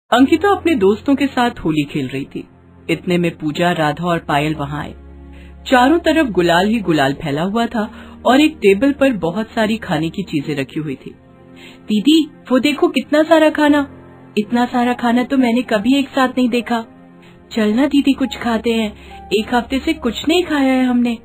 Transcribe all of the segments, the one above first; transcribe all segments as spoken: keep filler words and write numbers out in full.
अंकिता अपने दोस्तों के साथ होली खेल रही थी। इतने में पूजा, राधा और पायल वहां आए। चारों तरफ गुलाल ही गुलाल फैला हुआ था और एक टेबल पर बहुत सारी खाने की चीजें रखी हुई थी। दीदी वो देखो कितना सारा खाना, इतना सारा खाना तो मैंने कभी एक साथ नहीं देखा। चलना दीदी कुछ खाते हैं, एक हफ्ते से कुछ नहीं खाया है हमने।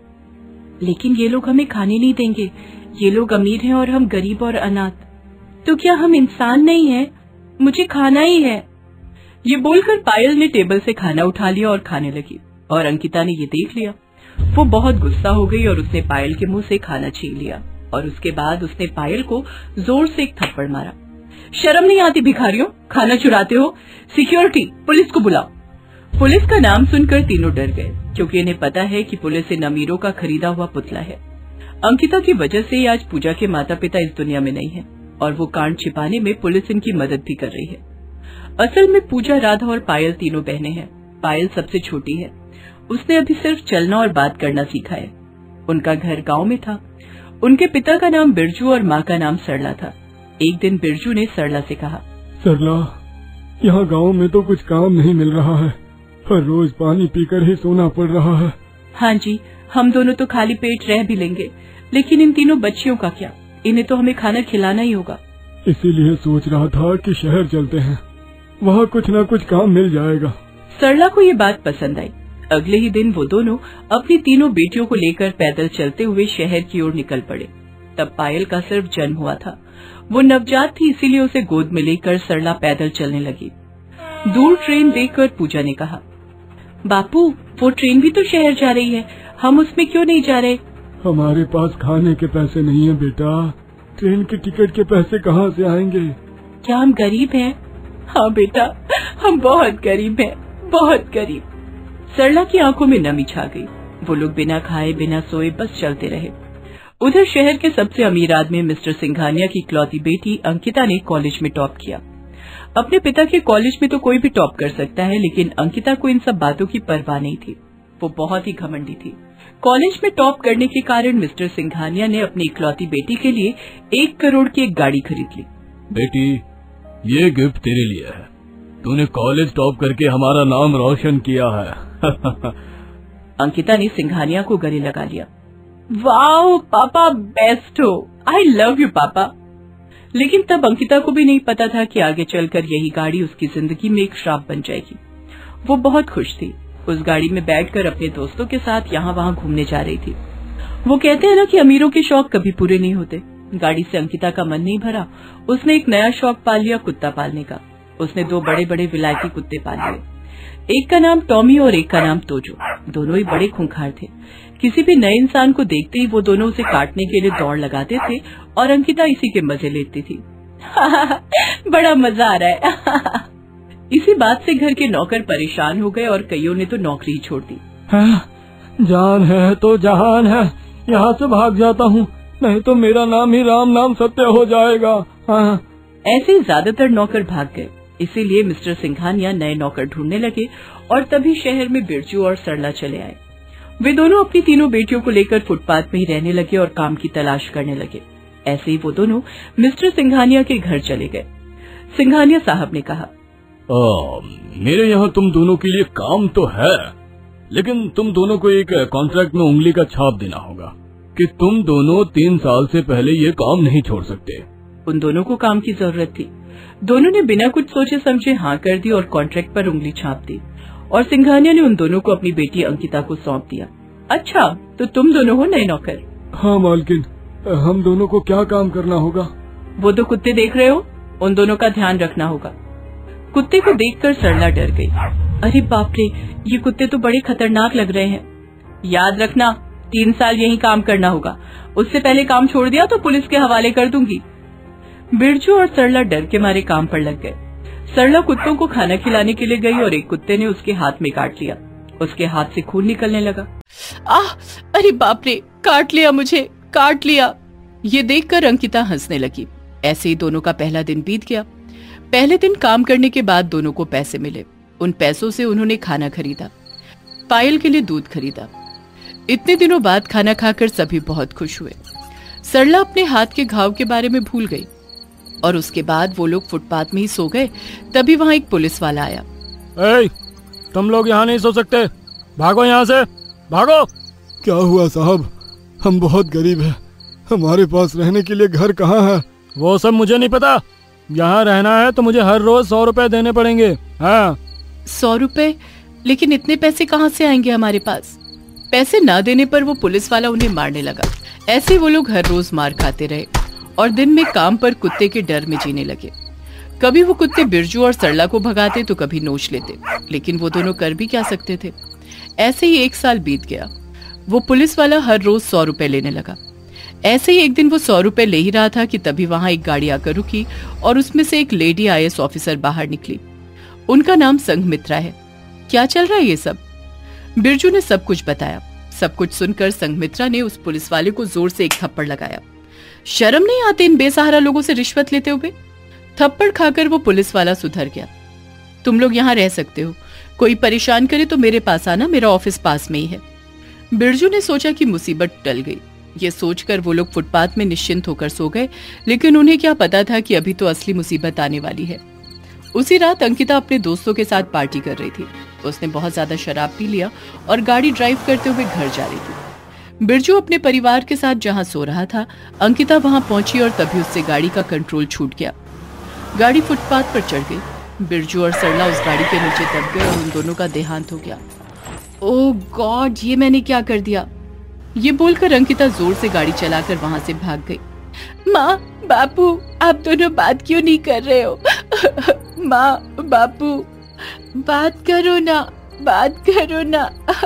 लेकिन ये लोग हमें खाने नहीं देंगे, ये लोग अमीर हैं और हम गरीब और अनाथ। तो क्या हम इंसान नहीं हैं? मुझे खाना ही है। ये बोलकर पायल ने टेबल से खाना उठा लिया और खाने लगी और अंकिता ने ये देख लिया। वो बहुत गुस्सा हो गई और उसने पायल के मुंह से खाना छीन लिया और उसके बाद उसने पायल को जोर से एक थप्पड़ मारा। शर्म नहीं आती भिखारियों, खाना चुराते हो? सिक्योरिटी, पुलिस को बुलाओ। पुलिस का नाम सुनकर तीनों डर गए क्योंकि इन्हें पता है कि पुलिस इन अमीरों का खरीदा हुआ पुतला है। अंकिता की वजह से आज पूजा के माता पिता इस दुनिया में नहीं है और वो कांड छिपाने में पुलिस इनकी मदद भी कर रही है। असल में पूजा, राधा और पायल तीनों बहनें हैं। पायल सबसे छोटी है, उसने अभी सिर्फ चलना और बात करना सीखा है। उनका घर गांव में था। उनके पिता का नाम बिरजू और माँ का नाम सरला था। एक दिन बिरजू ने सरला से कहा, सरला, यहाँ गांव में तो कुछ काम नहीं मिल रहा है, हर रोज पानी पीकर ही सोना पड़ रहा है। हाँ जी, हम दोनों तो खाली पेट रह भी लेंगे, लेकिन इन तीनों बच्चियों का क्या? इन्हें तो हमें खाना खिलाना ही होगा। इसीलिए सोच रहा था कि शहर चलते हैं, वहाँ कुछ न कुछ काम मिल जाएगा। सरला को ये बात पसंद आई। अगले ही दिन वो दोनों अपनी तीनों बेटियों को लेकर पैदल चलते हुए शहर की ओर निकल पड़े। तब पायल का सिर्फ जन्म हुआ था। वो नवजात थी, इसीलिए उसे गोद में लेकर सरला पैदल चलने लगी। दूर ट्रेन देखकर पूजा ने कहा, बापू वो ट्रेन भी तो शहर जा रही है, हम उसमें क्यों नहीं जा रहे? हमारे पास खाने के पैसे नहीं है बेटा, ट्रेन के टिकट के पैसे कहाँ से आएंगे? क्या हम गरीब हैं? हाँ बेटा, हम बहुत गरीब हैं, बहुत गरीब। सरला की आंखों में नमी छा गई। वो लोग बिना खाए बिना सोए बस चलते रहे। उधर शहर के सबसे अमीर आदमी मिस्टर सिंघानिया की इकलौती बेटी अंकिता ने कॉलेज में टॉप किया। अपने पिता के कॉलेज में तो कोई भी टॉप कर सकता है, लेकिन अंकिता को इन सब बातों की परवाह नहीं थी। वो बहुत ही घमंडी थी। कॉलेज में टॉप करने के कारण मिस्टर सिंघानिया ने अपनी इकलौती बेटी के लिए एक करोड़ की एक गाड़ी खरीद ली। बेटी, ये गिफ्ट तेरे लिए है, तूने कॉलेज टॉप करके हमारा नाम रोशन किया है। अंकिता ने सिंघानिया को गले लगा लिया। वाओ पापा, बेस्ट हो, आई लव यू पापा। लेकिन तब अंकिता को भी नहीं पता था कि आगे चलकर यही गाड़ी उसकी जिंदगी में एक श्राप बन जाएगी। वो बहुत खुश थी। उस गाड़ी में बैठकर अपने दोस्तों के साथ यहाँ वहाँ घूमने जा रही थी। वो कहते हैं ना कि अमीरों के शौक कभी पूरे नहीं होते। गाड़ी से अंकिता का मन नहीं भरा। उसने एक नया शौक पाल लिया, कुत्ता पालने का। उसने दो बड़े बड़े विलायती कुत्ते पाल लिए। एक का नाम टॉमी और एक का नाम तोजो। दोनों ही बड़े खूंखार थे। किसी भी नए इंसान को देखते ही वो दोनों उसे काटने के लिए दौड़ लगाते थे और अंकिता इसी के मजे लेती थी। बड़ा मजा आ रहा है। इसी बात से घर के नौकर परेशान हो गए और कईयों ने तो नौकरी ही छोड़ दी। जान है तो जहान है, यहाँ से भाग जाता हूँ, नहीं तो मेरा नाम ही राम नाम सत्य हो जाएगा। हाँ। ऐसे ज्यादातर नौकर भाग गए। इसीलिए मिस्टर सिंघानिया नए नौकर ढूंढने लगे और तभी शहर में बिरजू और सरला चले आए। वे दोनों अपनी तीनों बेटियों को लेकर फुटपाथ में ही रहने लगे और काम की तलाश करने लगे। ऐसे ही वो दोनों मिस्टर सिंघानिया के घर चले गए। सिंघानिया साहब ने कहा, आ, मेरे यहाँ तुम दोनों के लिए काम तो है, लेकिन तुम दोनों को एक कॉन्ट्रैक्ट में उंगली का छाप देना होगा कि तुम दोनों तीन साल से पहले ये काम नहीं छोड़ सकते। उन दोनों को काम की जरूरत थी। दोनों ने बिना कुछ सोचे समझे हाँ कर दी और कॉन्ट्रैक्ट पर उंगली छाप दी और सिंघानिया ने उन दोनों को अपनी बेटी अंकिता को सौंप दिया। अच्छा, तो तुम दोनों हो नए नौकर? हाँ मालकिन, हम दोनों को क्या काम करना होगा? वो दो कुत्ते देख रहे हो, उन दोनों का ध्यान रखना होगा। कुत्ते को देखकर सरला डर गई। अरे बाप रे, ये कुत्ते तो बड़े खतरनाक लग रहे हैं। याद रखना, तीन साल यही काम करना होगा। उससे पहले काम छोड़ दिया तो पुलिस के हवाले कर दूंगी। बिरजू और सरला डर के मारे काम पर लग गए। सरला कुत्तों को खाना खिलाने के लिए गई और एक कुत्ते ने उसके हाथ में काट लिया। उसके हाथ से खून निकलने लगा। आह, अरे बाप रे, काट लिया मुझे, काट लिया। ये देखकर अंकिता हंसने लगी। ऐसे ही दोनों का पहला दिन बीत गया। पहले दिन काम करने के बाद दोनों को पैसे मिले। उन पैसों से उन्होंने खाना खरीदा, पायल के लिए दूध खरीदा। इतने दिनों बाद खाना खाकर सभी बहुत खुश हुए। सरला अपने हाथ के घाव के बारे में भूल गई। और उसके बाद वो लोग फुटपाथ में ही सो गए। तभी वहाँ एक पुलिस वाला आया। ए, तुम लोग यहाँ नहीं सो सकते, भागो यहाँ से, भागो। क्या हुआ साहब? हम बहुत गरीब हैं, हमारे पास रहने के लिए घर कहाँ है? वो सब मुझे नहीं पता, यहाँ रहना है तो मुझे हर रोज सौ रुपए देने पड़ेंगे। हाँ। सौ रुपए? लेकिन इतने पैसे कहाँ से आएंगे हमारे पास? पैसे ना देने पर वो पुलिस वाला उन्हें मारने लगा। ऐसे वो लोग हर रोज मार खाते रहे और दिन में काम पर कुत्ते के डर में जीने लगे। कभी वो कुत्ते बिरजू और सरला को भगाते तो कभी नोच लेते, लेकिन वो दोनों कर भी क्या सकते थे। ऐसे ही एक साल बीत गया। वो पुलिस वाला हर रोज सौ रुपए लेने लगा। ऐसे ही एक दिन वो सौ रुपए ले ही रहा था कि तभी वहां एक गाड़ी आकर रुकी और उसमें से एक lady I A S officer बाहर निकली। उनका नाम संघमित्रा है। क्या चल रहा है ये सब? बिरजू ने सब कुछ बताया। सब कुछ सुनकर संघमित्रा ने उस पुलिस वाले को जोर से एक थप्पड़ लगाया। शर्म नहीं आती इन बेसहारा लोगों से रिश्वत लेते हुए? थप्पड़ खाकर वो पुलिस वाला सुधर गया। तुम लोग यहाँ रह सकते हो, कोई परेशान करे तो मेरे पास आना, मेरा ऑफिस पास में ही है। बिरजू ने सोचा कि मुसीबत टल गई। ये सोचकर वो लोग फुटपाथ में निश्चिंत होकर सो गए, लेकिन उन्हें क्या पता था कि अभी तो असली मुसीबत आने वाली है। उसी रात अंकिता अपने दोस्तों के साथ पार्टी कर रही थी। उसने बहुत ज्यादा शराब पी लिया और गाड़ी ड्राइव करते हुए घर जा रही थी। बिरजू अपने परिवार के साथ जहां सो रहा था, अंकिता वहां पहुंची और तभी उससे गाड़ी का कंट्रोल छूट गया। गाड़ी फुटपाथ पर चढ़ गई। बिरजू और सरला उस गाड़ी के नीचे दब गए और उन दोनों का देहांत हो गया। ओह गॉड, ये मैंने क्या कर दिया? ये बोलकर अंकिता जोर से गाड़ी चलाकर वहां से भाग गई। माँ, बापू, आप दोनों बात क्यों नहीं कर रहे हो? माँ, बापू, बात करो ना, बात करो ना।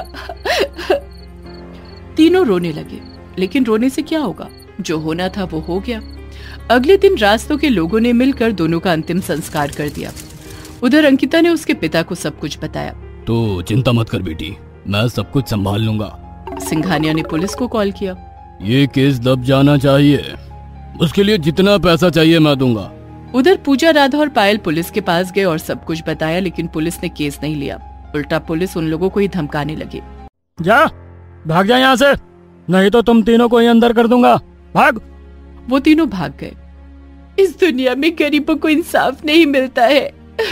तीनों रोने लगे, लेकिन रोने से क्या होगा? जो होना था वो हो गया। अगले दिन रास्तों के लोगों ने मिलकर दोनों का अंतिम संस्कार कर दिया। उधर अंकिता ने उसके पिता को सब कुछ बताया। तो चिंता मत कर बेटी, मैं सब कुछ संभाल लूंगा। सिंघानिया ने पुलिस को कॉल किया। ये केस दब जाना चाहिए, उसके लिए जितना पैसा चाहिए मैं दूंगा। उधर पूजा, राधा और पायल पुलिस के पास गए और सब कुछ बताया, लेकिन पुलिस ने केस नहीं लिया। उल्टा पुलिस उन लोगों को ही धमकाने लगी। जा, भाग जा यहाँ से, नहीं तो तुम तीनों को ही अंदर कर दूंगा, भाग। वो तीनों भाग गए। इस दुनिया में गरीबों को इंसाफ नहीं मिलता है,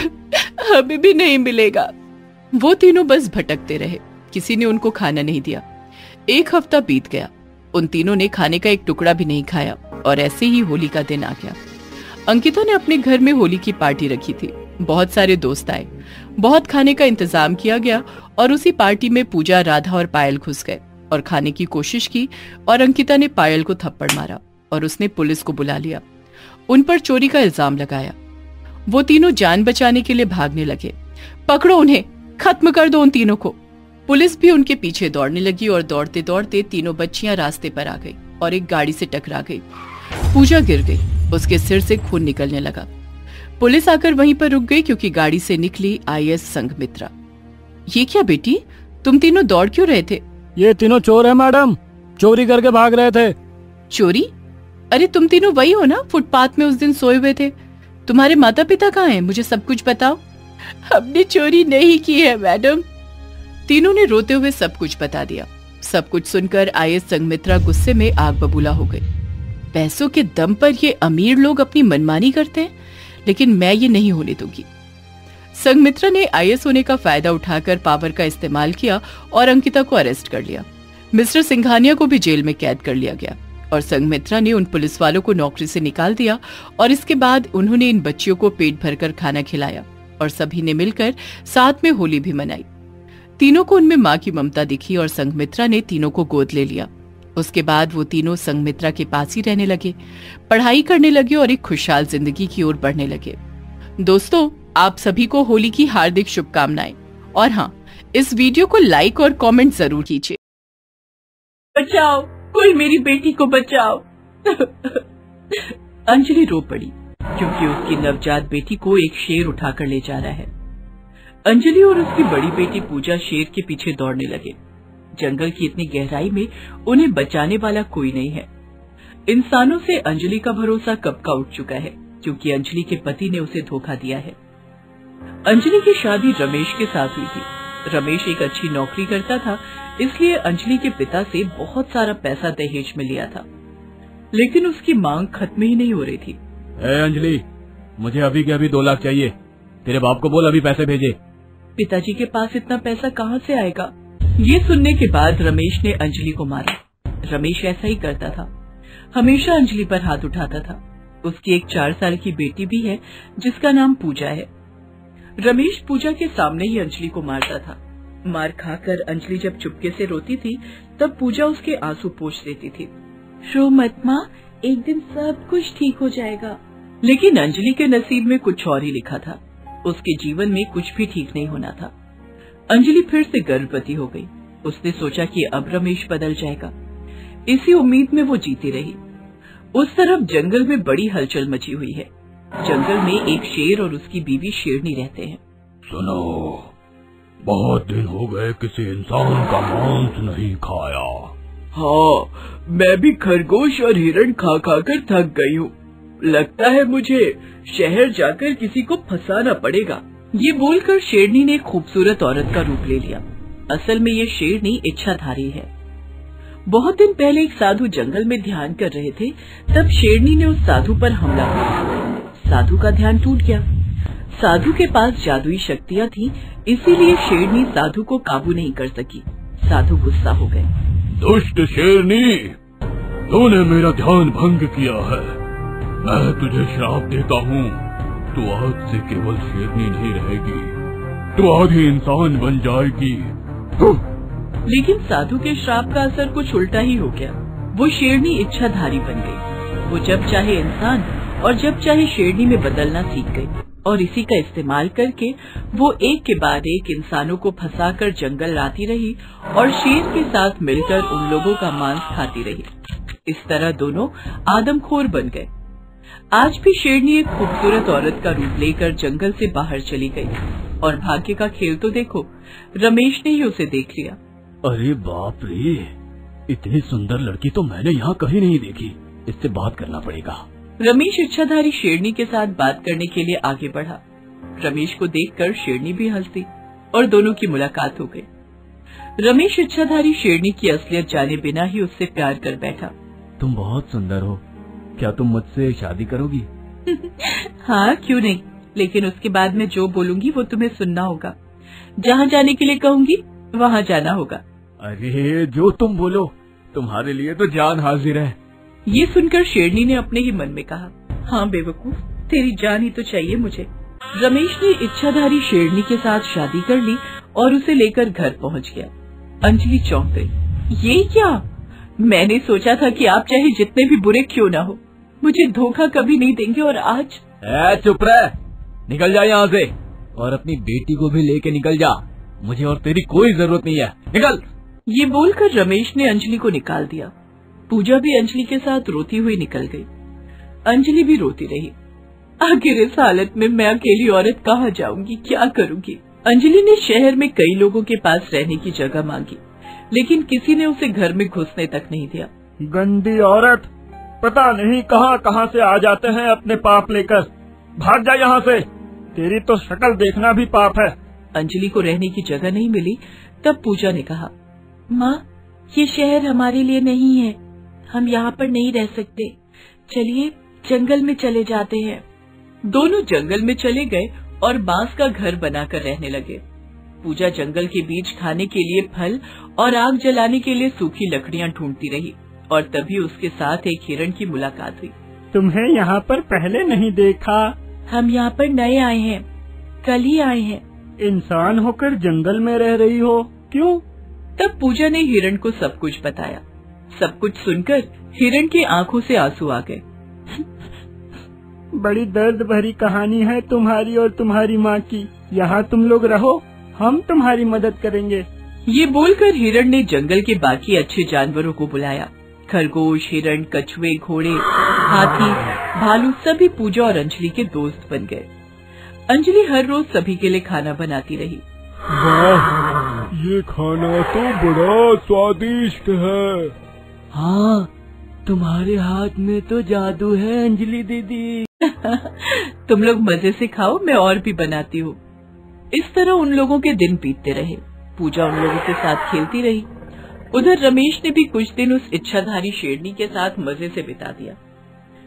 अभी भी नहीं मिलेगा। वो तीनों बस भटकते रहे, किसी ने उनको खाना नहीं दिया। एक हफ्ता बीत गया, उन तीनों ने खाने का एक टुकड़ा भी नहीं खाया और ऐसे ही होली का दिन आ गया। अंकिता ने अपने घर में होली की पार्टी रखी थी। बहुत सारे दोस्त आए, बहुत खाने का इंतजाम किया गया और उसी पार्टी में पूजा, राधा और पायल घुस गए और खाने की कोशिश की और अंकिता ने पायल को थप्पड़ मारा और उसने पुलिस को बुला लिया। उन पर चोरी का इल्जाम लगाया। वो तीनों जान बचाने के लिए भागने लगे। पकड़ो उन्हें, खत्म कर दो उन तीनों को। पुलिस भी उनके पीछे दौड़ने लगी और दौड़ते दौड़ते तीनों बच्चियां रास्ते पर आ गई और एक गाड़ी से टकरा गई। पूजा गिर गई, उसके सिर से खून निकलने लगा। पुलिस आकर वहीं पर रुक गई क्योंकि गाड़ी से निकली आई ए एस संघमित्रा। ये क्या बेटी, तुम तीनों दौड़ क्यों रहे थे? ये तीनों चोर है मैडम, चोरी करके भाग रहे थे। चोरी? अरे तुम तीनों वही हो ना, फुटपाथ में उस दिन सोए हुए थे। तुम्हारे माता पिता कहाँ हैं? मुझे सब कुछ बताओ। हमने चोरी नहीं की है मैडम। तीनों ने रोते हुए सब कुछ बता दिया। सब कुछ सुनकर आई ए एस संघमित्रा गुस्से में आग बबूला हो गई। पैसों के दम पर ये अमीर लोग अपनी मनमानी करते हैं, लेकिन मैं ये नहीं होने दूंगी। संघमित्रा ने आई ए एस होने का फायदा उठाकर पावर का इस्तेमाल किया और अंकिता को अरेस्ट कर लिया। मिस्टर सिंघानिया को भी जेल में कैद कर लिया गया और संघमित्रा ने उन पुलिस वालों को नौकरी से निकाल दिया और इसके बाद उन्होंने इन बच्चियों को पेट भरकर खाना खिलाया और सभी ने मिलकर साथ में होली भी मनाई। तीनों को उनमें माँ की ममता दिखी और संघमित्रा ने तीनों को गोद ले लिया। उसके बाद वो तीनों संघमित्रा के पास ही रहने लगे, पढ़ाई करने लगे और एक खुशहाल जिंदगी की ओर बढ़ने लगे। दोस्तों, आप सभी को होली की हार्दिक शुभकामनाएं और हाँ, इस वीडियो को लाइक और कमेंट जरूर कीजिए। बचाओ, कोई मेरी बेटी को बचाओ। अंजलि रो पड़ी क्योंकि उसकी नवजात बेटी को एक शेर उठाकर ले जा रहा है। अंजलि और उसकी बड़ी बेटी पूजा शेर के पीछे दौड़ने लगे। जंगल की इतनी गहराई में उन्हें बचाने वाला कोई नहीं है। इंसानों से अंजलि का भरोसा कब का उठ चुका है क्योंकि अंजलि के पति ने उसे धोखा दिया है। अंजलि की शादी रमेश के साथ हुई थी। रमेश एक अच्छी नौकरी करता था, इसलिए अंजलि के पिता से बहुत सारा पैसा दहेज में लिया था, लेकिन उसकी मांग खत्म ही नहीं हो रही थी। ए अंजलि, मुझे अभी के अभी दो लाख चाहिए। तेरे बाप को बोल अभी पैसे भेजे। पिताजी के पास इतना पैसा कहाँ से आएगा? ये सुनने के बाद रमेश ने अंजलि को मारा। रमेश ऐसा ही करता था, हमेशा अंजलि पर हाथ उठाता था। उसकी एक चार साल की बेटी भी है जिसका नाम पूजा है। रमेश पूजा के सामने ही अंजलि को मारता था। मार खाकर अंजलि जब चुपके से रोती थी तब पूजा उसके आंसू पोंछ देती थी। रो मत माँ, एक दिन सब कुछ ठीक हो जाएगा। लेकिन अंजलि के नसीब में कुछ और ही लिखा था। उसके जीवन में कुछ भी ठीक नहीं होना था। अंजलि फिर से गर्भवती हो गई। उसने सोचा कि अब रमेश बदल जाएगा। इसी उम्मीद में वो जीती रही। उस तरफ जंगल में बड़ी हलचल मची हुई है। जंगल में एक शेर और उसकी बीवी शेरनी रहते हैं। सुनो, बहुत दिन हो गए किसी इंसान का मांस नहीं खाया। हाँ, मैं भी खरगोश और हिरण खा खा कर थक गई हूँ। लगता है मुझे शहर जाकर किसी को फंसाना पड़ेगा। ये बोलकर शेरनी ने खूबसूरत औरत का रूप ले लिया। असल में ये शेरनी इच्छाधारी है। बहुत दिन पहले एक साधु जंगल में ध्यान कर रहे थे, तब शेरनी ने उस साधु पर हमला किया। साधु का ध्यान टूट गया। साधु के पास जादुई शक्तियाँ थी, इसीलिए शेरनी साधु को काबू नहीं कर सकी। साधु गुस्सा हो गए। दुष्ट शेरनी, तूने मेरा ध्यान भंग किया है। मैं तुझे श्राप देता हूँ। तू आज से केवल शेरनी नहीं रहेगी, तू आधी इंसान बन जाएगी। लेकिन साधु के श्राप का असर कुछ उल्टा ही हो गया। वो शेरनी इच्छाधारी बन गई। वो जब चाहे इंसान और जब चाहे शेरनी में बदलना सीख गई और इसी का इस्तेमाल करके वो एक के बाद एक इंसानों को फंसाकर जंगल लाती रही और शेर के साथ मिलकर उन लोगों का मांस खाती रही। इस तरह दोनों आदमखोर बन गए। आज भी शेरनी एक खूबसूरत औरत का रूप लेकर जंगल से बाहर चली गई और भाग्य का खेल तो देखो, रमेश ने ही उसे देख लिया। अरे बाप रे, इतनी सुंदर लड़की तो मैंने यहाँ कहीं नहीं देखी। इससे बात करना पड़ेगा। रमेश इच्छाधारी शेरनी के साथ बात करने के लिए आगे बढ़ा। रमेश को देखकर शेरनी भी हंसी और दोनों की मुलाकात हो गई। रमेश इच्छाधारी शेरनी की असलियत जाने बिना ही उससे प्यार कर बैठा। तुम बहुत सुंदर हो, क्या तुम मुझसे शादी करोगी? हाँ, क्यों नहीं, लेकिन उसके बाद मैं जो बोलूंगी वो तुम्हें सुनना होगा। जहाँ जाने के लिए कहूंगी वहाँ जाना होगा। अरे जो तुम बोलो, तुम्हारे लिए तो जान हाजिर है। ये सुनकर शेरनी ने अपने ही मन में कहा, हाँ बेवकूफ, तेरी जान ही तो चाहिए मुझे। रमेश ने इच्छाधारी शेरनी के साथ शादी कर ली और उसे लेकर घर पहुँच गया। अंजलि चौंक गई। ये क्या? मैंने सोचा था कि आप चाहे जितने भी बुरे क्यों ना हो, मुझे धोखा कभी नहीं देंगे, और आज। ए, चुप रह, निकल जा यहाँ से और अपनी बेटी को भी लेके निकल जा। मुझे और तेरी कोई जरूरत नहीं है, निकल। ये बोलकर रमेश ने अंजलि को निकाल दिया। पूजा भी अंजलि के साथ रोती हुई निकल गई। अंजलि भी रोती रही। आखिर इस हालत में मैं अकेली औरत कहाँ जाऊंगी, क्या करूंगी? अंजलि ने शहर में कई लोगों के पास रहने की जगह मांगी, लेकिन किसी ने उसे घर में घुसने तक नहीं दिया। गंदी औरत, पता नहीं कहाँ कहाँ से आ जाते हैं अपने पाप लेकर। भाग जा यहाँ से, तेरी तो शक्ल देखना भी पाप है। अंजलि को रहने की जगह नहीं मिली, तब पूजा ने कहा, माँ, ये शहर हमारे लिए नहीं है, हम यहाँ पर नहीं रह सकते, चलिए जंगल में चले जाते हैं। दोनों जंगल में चले गए और बांस का घर बनाकर रहने लगे। पूजा जंगल के बीच खाने के लिए फल और आग जलाने के लिए सूखी लकड़ियाँ ढूंढती रही और तभी उसके साथ एक हिरण की मुलाकात हुई। तुम्हें यहाँ पर पहले नहीं देखा। हम यहाँ पर नए आए हैं, कल ही आए हैं। इंसान होकर जंगल में रह रही हो, क्यों? तब पूजा ने हिरण को सब कुछ बताया। सब कुछ सुनकर हिरण की आंखों से आंसू आ गए। बड़ी दर्द भरी कहानी है तुम्हारी और तुम्हारी माँ की। यहाँ तुम लोग रहो, हम तुम्हारी मदद करेंगे। ये बोलकर हिरण ने जंगल के बाकी अच्छे जानवरों को बुलाया। खरगोश, हिरण, कछुए, घोड़े, हाथी, भालू सभी पूजा और अंजलि के दोस्त बन गए। अंजलि हर रोज सभी के लिए खाना बनाती रही। वाह, ये खाना तो बड़ा स्वादिष्ट है। हाँ, तुम्हारे हाथ में तो जादू है अंजलि दीदी। तुम लोग मजे से खाओ, मैं और भी बनाती हूँ। इस तरह उन लोगों के दिन बीतते रहे। पूजा उन लोगों के साथ खेलती रही। उधर रमेश ने भी कुछ दिन उस इच्छाधारी शेरनी के साथ मजे से बिता दिया।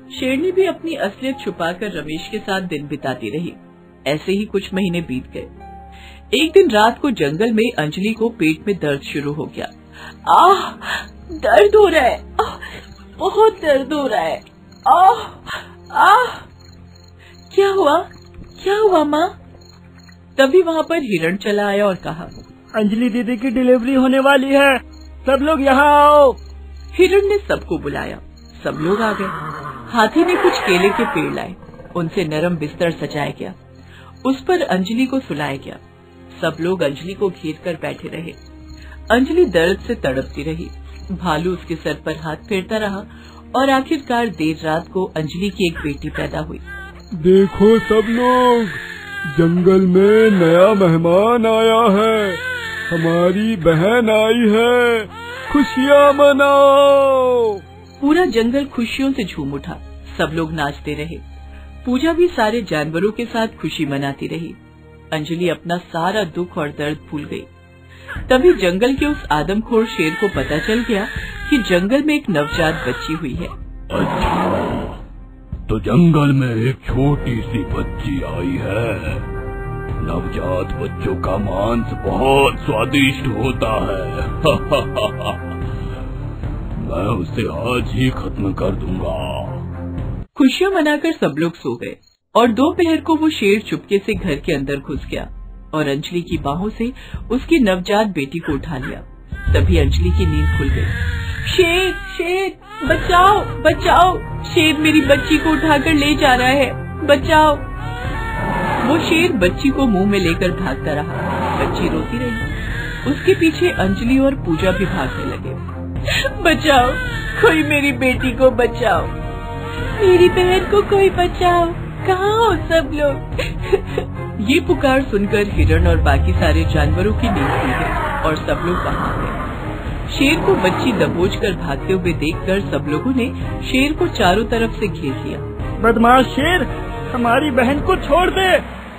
शेरनी भी अपनी असलियत छुपाकर रमेश के साथ दिन बिताती रही। ऐसे ही कुछ महीने बीत गए। एक दिन रात को जंगल में अंजलि को पेट में दर्द शुरू हो गया। आह, दर्द हो रहा है, आह, बहुत दर्द हो रहा है। आह, आह, क्या हुआ क्या हुआ माँ? तभी वहाँ पर हिरण चला आया और कहा, अंजलि दीदी की डिलीवरी होने वाली है, सब लोग यहाँ आओ। हिरण ने सबको बुलाया। सब लोग आ गए। हाथी ने कुछ केले के पेड़ लाए, उनसे नरम बिस्तर सजाया गया, उस पर अंजलि को सुलाया गया। सब लोग अंजलि को घेर कर बैठे रहे। अंजलि दर्द से तड़पती रही। भालू उसके सर पर हाथ फेरता रहा और आखिरकार देर रात को अंजलि की एक बेटी पैदा हुई। देखो सब लोग, जंगल में नया मेहमान आया है, हमारी बहन आई है, खुशियाँ मनाओ। पूरा जंगल खुशियों से झूम उठा। सब लोग नाचते रहे। पूजा भी सारे जानवरों के साथ खुशी मनाती रही। अंजलि अपना सारा दुख और दर्द भूल गई। तभी जंगल के उस आदमखोर शेर को पता चल गया कि जंगल में एक नवजात बच्ची हुई है। अच्छा, तो जंगल में एक छोटी सी बच्ची आई है। नवजात बच्चों का मांस बहुत स्वादिष्ट होता है। मैं उसे आज ही खत्म कर दूंगा। खुशियाँ मनाकर सब लोग सो गए और दोपहर को वो शेर चुपके से घर के अंदर घुस गया और अंजलि की बाहों से उसकी नवजात बेटी को उठा लिया। तभी अंजलि की नींद खुल गई। शेर, शेर, बचाओ, बचाओ, शेर मेरी बच्ची को उठाकर ले जा रहा है, बचाओ। वो शेर बच्ची को मुंह में लेकर भागता रहा। बच्ची रोती रही। उसके पीछे अंजलि और पूजा भी भागने लगे। बचाओ, कोई मेरी बेटी को बचाओ, मेरी बहन को कोई बचाओ, कहाँ हो सब लोग? ये पुकार सुनकर हिरण और बाकी सारे जानवरों की नींद खुल गई और सब लोग वहाँ गए। शेर को बच्ची दबोच कर भागते हुए देखकर सब लोगों ने शेर को चारों तरफ से घेर लिया। बदमाश शेर, हमारी बहन को छोड़ दे।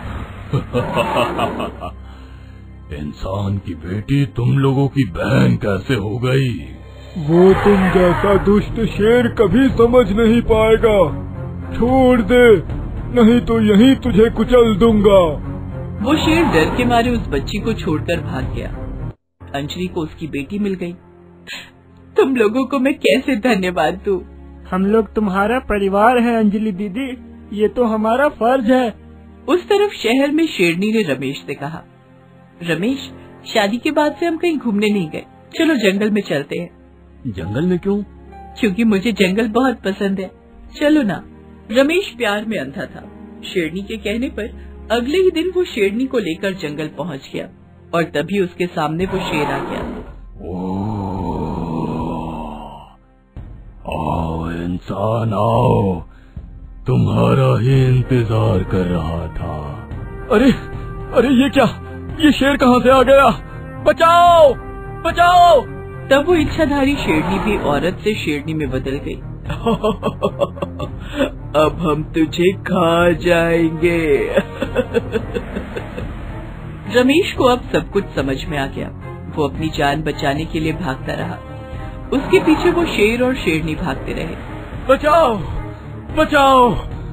इंसान की बेटी तुम लोगों की बहन कैसे हो गई? वो तुम जैसा दुष्ट शेर कभी समझ नहीं पाएगा। छोड़ दे, नहीं तो यहीं तुझे कुचल दूंगा। वो शेर डर के मारे उस बच्ची को छोड़कर भाग गया। अंजलि को उसकी बेटी मिल गई। तुम लोगों को मैं कैसे धन्यवाद दूं? हम लोग तुम्हारा परिवार है अंजलि दीदी, ये तो हमारा फर्ज है। उस तरफ शहर में शेरनी ने रमेश से कहा, रमेश, शादी के बाद से हम कहीं घूमने नहीं गए, चलो जंगल में चलते हैं। जंगल में क्यों? क्योंकि मुझे जंगल बहुत पसंद है, चलो ना। रमेश प्यार में अंधा था। शेरनी के कहने पर अगले ही दिन वो शेरनी को लेकर जंगल पहुंच गया और तभी उसके सामने वो शेर आ गया। आओ इंसान आओ, तुम्हारा ही इंतजार कर रहा था। अरे अरे ये क्या, ये शेर कहाँ से आ गया? बचाओ, बचाओ। तब वो इच्छाधारी शेरनी भी औरत से शेरनी में बदल गई। अब हम तुझे खा जाएंगे। रमेश को अब सब कुछ समझ में आ गया। वो अपनी जान बचाने के लिए भागता रहा। उसके पीछे वो शेर और शेरनी भागते रहे। बचाओ, बचाओ,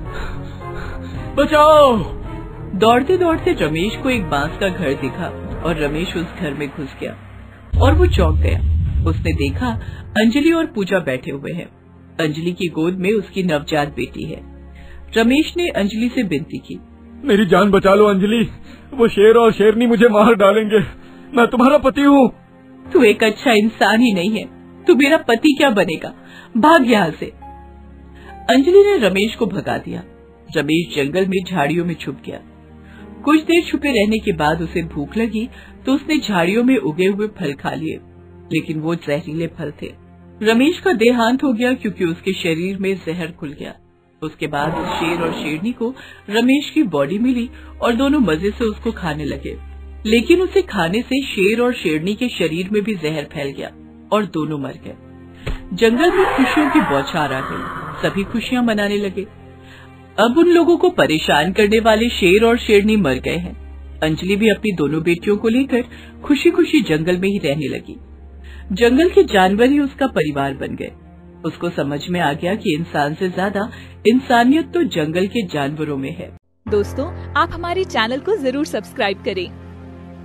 बचाओ। दौड़ते दौड़ते रमेश को एक बांस का घर दिखा और रमेश उस घर में घुस गया और वो चौंक गया। उसने देखा अंजलि और पूजा बैठे हुए हैं। अंजलि की गोद में उसकी नवजात बेटी है। रमेश ने अंजलि से विनती की, मेरी जान बचा लो अंजलि, वो शेर और शेरनी मुझे मार डालेंगे, मैं तुम्हारा पति हूँ। तू एक अच्छा इंसान ही नहीं है, तू मेरा पति क्या बनेगा, भाग यहाँ से। अंजलि ने रमेश को भगा दिया। रमेश जंगल में झाड़ियों में छुप गया। कुछ देर छुपे रहने के बाद उसे भूख लगी तो उसने झाड़ियों में उगे हुए फल खा लिए, लेकिन वो जहरीले फल थे। रमेश का देहांत हो गया क्योंकि उसके शरीर में जहर खुल गया। उसके बाद शेर और शेरनी को रमेश की बॉडी मिली और दोनों मजे से उसको खाने लगे, लेकिन उसे खाने से शेर और शेरनी के शरीर में भी जहर फैल गया और दोनों मर गए। जंगल में खुशियों की बौछार आ गई। सभी खुशियां मनाने लगे। अब उन लोगों को परेशान करने वाले शेर और शेरनी मर गए हैं। अंजलि भी अपनी दोनों बेटियों को लेकर खुशी खुशी जंगल में ही रहने लगी। जंगल के जानवर ही उसका परिवार बन गए। उसको समझ में आ गया कि इंसान से ज्यादा इंसानियत तो जंगल के जानवरों में है। दोस्तों, आप हमारे चैनल को जरूर सब्सक्राइब करें